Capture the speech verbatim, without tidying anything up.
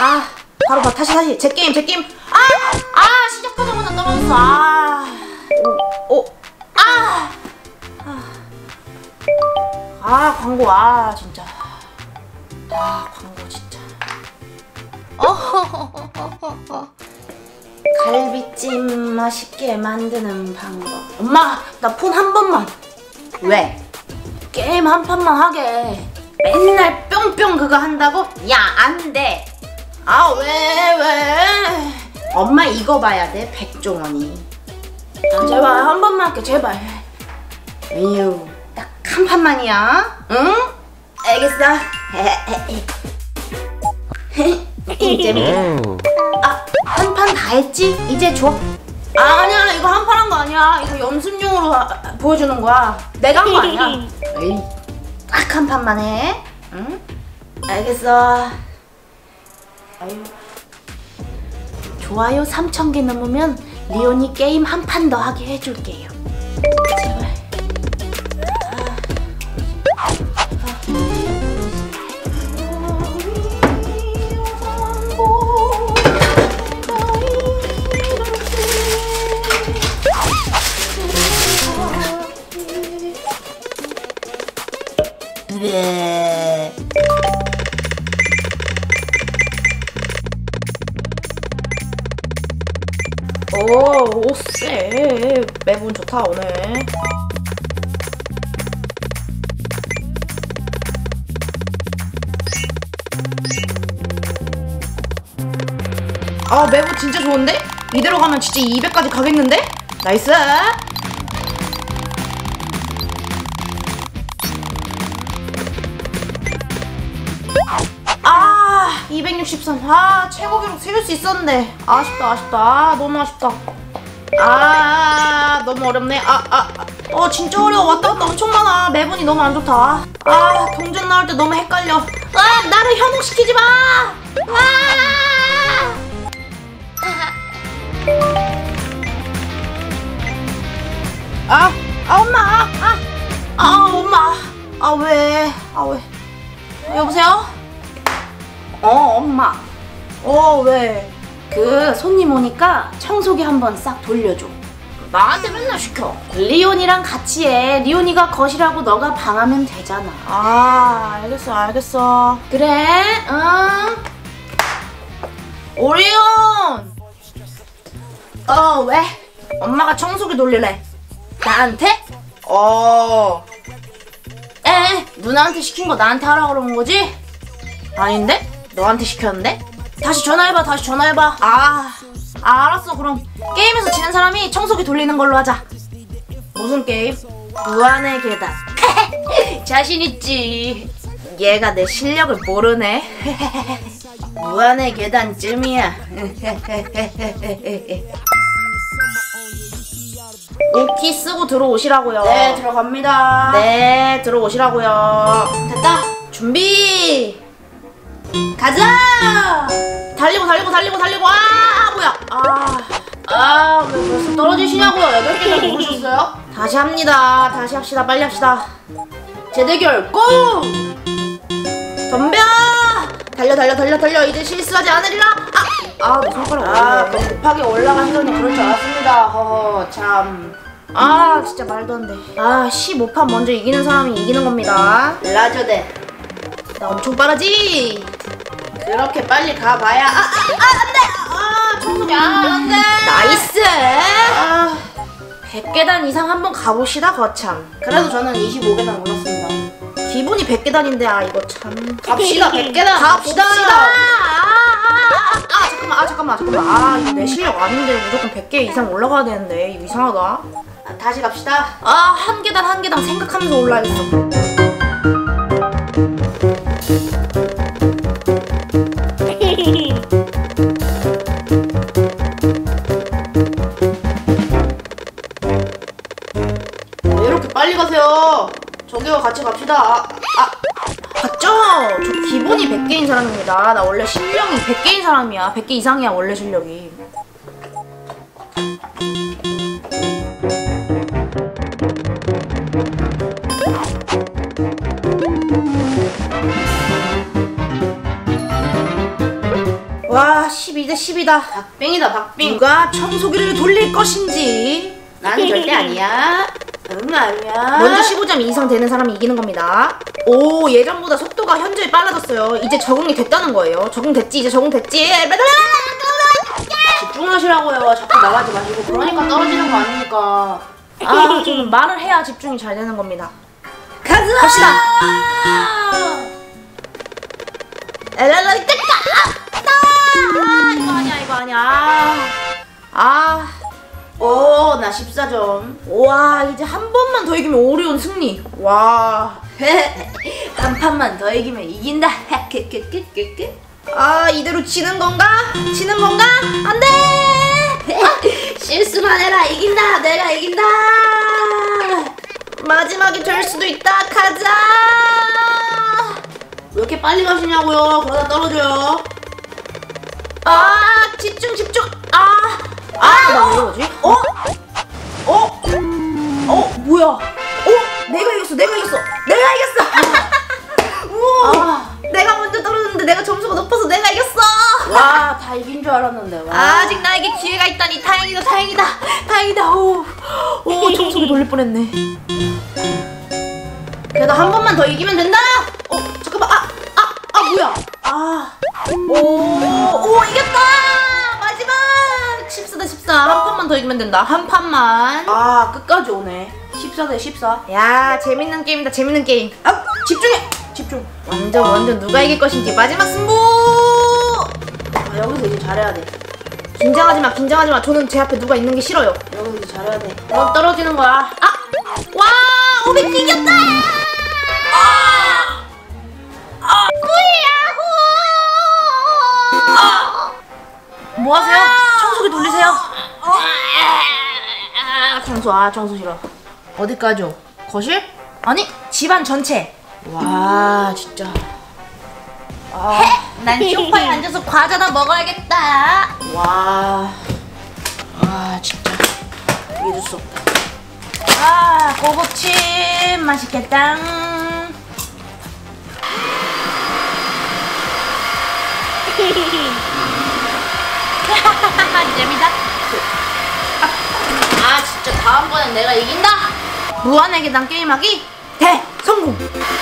아 바로 봐. 다시 다시 제 게임 제 게임. 아! 아 시작하자마자 떨어졌어. 아 오, 오. 아! 아! 아 광고. 아 진짜. 아 광고 진짜. 어허허허허허. 갈비찜 맛있게 만드는 방법. 엄마 나 폰 한 번만. 왜? 게임 한 판만 하게. 맨날 뿅뿅 그거 한다고? 야 안 돼. 아 왜 왜? 엄마 이거 봐야 돼. 백종원이. 아, 제발 한 번만 할게 제발. 에휴 딱 한 판만이야. 응? 알겠어. 재밌게. 아 한 판 다 했지? 이제 줘. 아 아니야 이거 한 판 한 거 아니야. 이거 연습용으로 하, 보여주는 거야. 내가 한 거 아니야. 에이 딱 한 판만 해. 응? 알겠어. 아유. 좋아요 삼천 개 넘으면 리온이 게임 한 판 더 하게 해줄게요. 제발. 네. 오, 오쎄. 맵은 좋다 오늘. 아 맵은 진짜 좋은데? 이대로 가면 진짜 이백까지 가겠는데? 나이스. 아 이백육십삼. 아 최고 기록 세울 수 있었는데 아쉽다 아쉽다. 아 너무 아쉽다. 아 너무 어렵네. 아 아 어 진짜 어려워. 왔다 갔다 엄청 많아. 매분이 너무 안 좋다. 아 동전 나올 때 너무 헷갈려. 아 나를 현혹시키지 마. 아, 아, 아 엄마. 아, 아 엄마. 아 왜? 아 왜? 여보세요? 어 엄마. 어 왜? 그 손님 오니까 청소기 한번 싹 돌려줘. 나한테 맨날 시켜. 리온이랑 같이 해. 리온이가 거실하고 너가 방하면 되잖아. 아 알겠어 알겠어. 그래 응. 오리온. 어 왜? 엄마가 청소기 돌리래. 나한테? 어. 에 누나한테 시킨 거 나한테 하라고 그런 거지? 아닌데? 너한테 시켰는데? 다시 전화해봐 다시 전화해봐. 아, 아 알았어. 그럼 게임에서 지는 사람이 청소기 돌리는 걸로 하자. 무슨 게임? 무한의 계단. 자신있지. 얘가 내 실력을 모르네. 무한의 계단쯤이야. 오키 쓰고 들어오시라고요. 네 들어갑니다. 네 들어오시라고요. 됐다. 준비 가자. 달리고 달리고 달리고 달리고. 아 뭐야. 아아 왜 벌써 떨어지시냐고요. 여덟 개 정도 모르셨어요? 다시 합니다. 다시 합시다. 빨리 합시다. 재대결 고! 덤벼. 달려 달려 달려 달려. 이제 실수하지 않으리라. 아! 아 손가락 아 너무 급하게 올라가시더니 그럴 줄 알았습니다. 허허 참. 아 진짜 말도 안 돼. 아 십오 판 먼저 이기는 사람이 이기는 겁니다. 라저대 나 엄청 빠르지? 그렇게 빨리 가봐야. 아! 아! 아! 안돼! 아 청소기 아 안돼! 나이스! 아 백 계단 이상 한번 가봅시다 거참. 그래도 저는 이십오 계단 올랐습니다. 기본이 백 계단인데 아 이거 참. 갑시다 백 계단 갑시다. 갑시다. 아, 아, 아, 아 잠깐만 아 잠깐만 잠깐만. 아 이거 내 실력 아닌데 무조건 백 개 이상 올라가야 되는데 이거 이상하다. 아, 다시 갑시다. 아 한 계단 한 계단 생각하면서 올라야겠어. 왜 이렇게 빨리 가세요? 저기와 같이 갑시다. 아, 아. 봤죠? 저 기본이 백 개인 사람입니다. 나 원래 실력이 백 개인 사람이야. 백 개 이상이야 원래 실력이. 와, 십이 대 십이다. 박빙이다, 박빙. 누가 청소기를 돌릴 것인지. 나는 절대 아니야. 응, 아니야. 먼저 십오 점 이상 되는 사람이 이기는 겁니다. 오, 예전보다 속도가 현저히 빨라졌어요. 이제 적응이 됐다는 거예요. 적응됐지, 이제 적응됐지. 집중하시라고요. 자꾸 나가지 마시고. 그러니까 떨어지는 거 아닙니까? 아, 저는 말을 해야 집중이 잘 되는 겁니다. 가자! 갑시다. 에라라, 이때 아, 이거 아니야, 이거 아니야. 아, 오, 나 십사 점. 와, 이제 한 번만 더 이기면 오리온 승리. 와. 한 판만 더 이기면 이긴다. 크크크크크. 아, 이대로 지는 건가? 지는 건가? 안 돼! 실수만 해라. 이긴다. 내가 이긴다. 마지막이 될 수도 있다. 가자! 왜 이렇게 빨리 가시냐고요. 그러다 떨어져요. 아, 집중, 집중. 아, 아, 나 왜 이러지? 어? 어? 어, 뭐야? 어? 내가 이겼어, 내가 이겼어. 내가 이겼어! 우와! 아. 내가 먼저 떨어졌는데 내가 점수가 높아서 내가 이겼어! 와, 다 이긴 줄 알았는데. 와. 아직 나에게 기회가 있다니. 다행이다, 다행이다, 다행이다. 오, 오, 청소기 돌릴 뻔했네. 그래도 한 번만 더 이기면 된다. 어, 잠깐만. 아, 아, 아, 뭐야? 아, 오, 오, 이겼다! 마지막! 십사 대 십사. 한 판만 더 이기면 된다. 한 판만. 아, 끝까지 오네. 십사 대 십사. 야, 재밌는 게임이다, 재밌는 게임. 아, 집중해. 집중. 완전, 완전 누가 이길 것인지 마지막 승부! 아, 여기서 이제 잘해야 돼. 긴장하지 마, 긴장하지 마. 저는 제 앞에 누가 있는 게 싫어요. 여기서 이제 잘해야 돼. 그럼 떨어지는 거야. 아! 와! 오백이 이겼다! 아! 아! 구이야호! 아! 뭐 하세요? 청소기 돌리세요. 아, 청소, 아, 청소 싫어. 어디까지요? 거실? 아니, 집안 전체. 와, 진짜. 아, 난 소파에 앉아서 과자나 먹어야겠다. 와. 아, 진짜. 믿을 수 없다. 아, 고급침 맛있겠다. 재미다. 아, 진짜 다음번엔 내가 이긴다. 무한의 계단 게임하기 대성공.